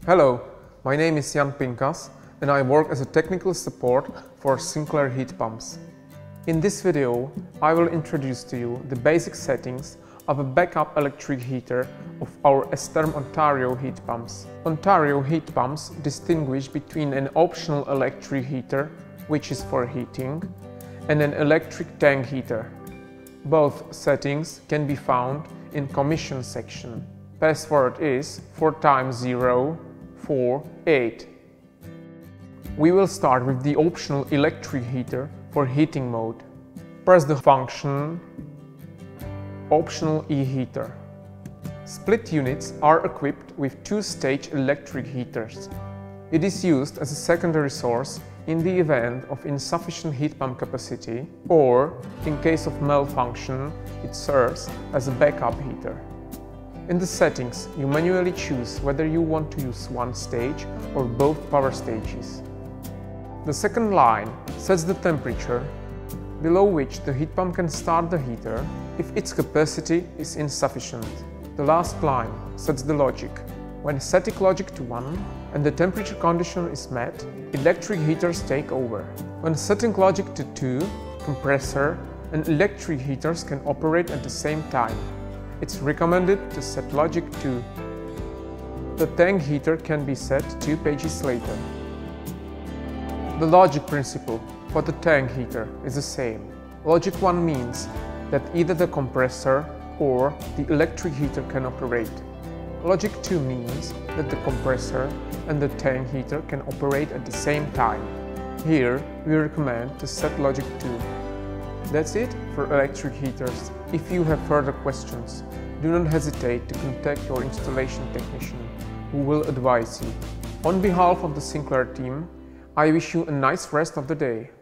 Hello, my name is Jan Pinkas and I work as a technical support for SINCLAIR heat pumps. In this video, I will introduce to you the basic settings of a backup electric heater of our S-THERM Ontario heat pumps. Ontario heat pumps distinguish between an optional electric heater, which is for heating, and an electric tank heater. Both settings can be found in commission section. Password is 4x048. We will start with the optional electric heater for heating mode. Press the function Optional e-heater. Split units are equipped with two-stage electric heaters. It is used as a secondary source in the event of insufficient heat pump capacity, or in case of malfunction, it serves as a backup heater. In the settings, you manually choose whether you want to use one stage or both power stages. The second line sets the temperature below which the heat pump can start the heater if its capacity is insufficient. The last line sets the logic. When setting logic to 1 and the temperature condition is met, electric heaters take over. When setting logic to 2, compressor and electric heaters can operate at the same time. It's recommended to set logic to. The tank heater can be set 2 pages later. The logic principle for the tank heater is the same. Logic 1 means that either the compressor or the electric heater can operate. Logic 2 means that the compressor and the tank heater can operate at the same time. Here we recommend to set logic 2. That's it for electric heaters. If you have further questions, do not hesitate to contact your installation technician, who will advise you. On behalf of the SINCLAIR team, I wish you a nice rest of the day.